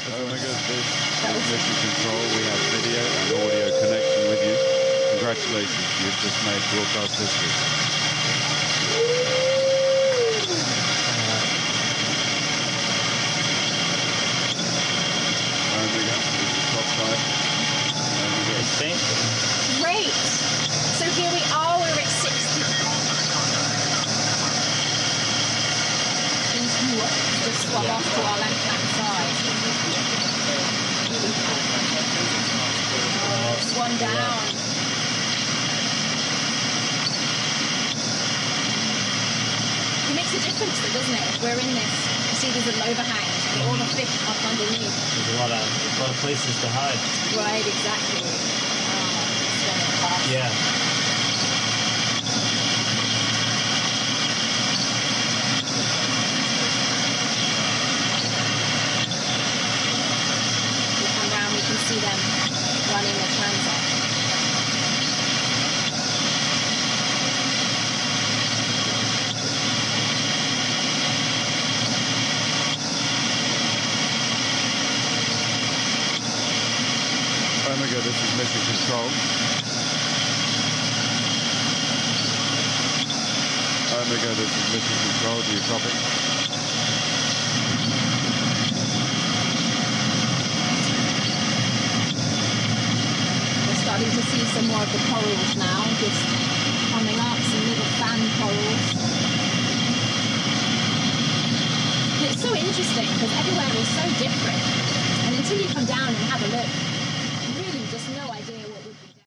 Omega, this is Mission Control. We have video and audio connection with you. Congratulations, you've just made broadcast history. Omega, this is top side. Omega. Great! So here we are, we're at 60. Just swab off to our left-hand side. One down. It makes a difference, doesn't it? If we're in this, you see there's an overhang, and all the fish up underneath. There's a lot of places to hide. Right, exactly. Yeah. See them running the transit. Omega, this is Mission Control. Omega, this is Mission Control. Do you copy? Starting to see some more of the corals now, just coming up, some little fan corals. And it's so interesting because everywhere is so different, and until you come down and have a look,